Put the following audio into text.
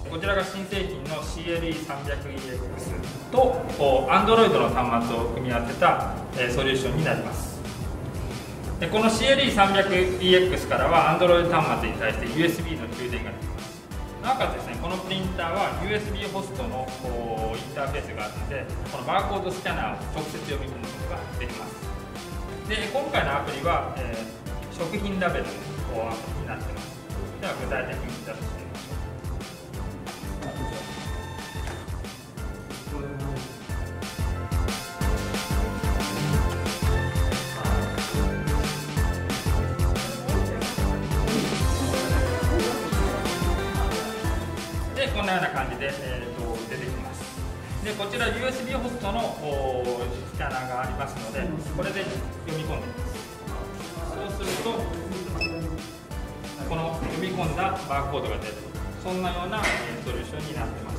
こちらが新製品の CLE300EX と Android の端末を組み合わせたソリューションになります。でこの CLE300EX からは Android 端末に対して USB の充電ができます。なおかつですね、このプリンターは USB ホストのインターフェースがあるので、このバーコードスキャナーを直接読み込むことができます。で今回のアプリは、食品ラベルのアプリになっています。では具体的に出してみましょう。でこんなような感じで、出てきます。でこちら USB ホストのスキャナーがありますので、これで読み込んでいます。そうするとこの読み込んだバーコードが出る、そんなようなソリューションになっています。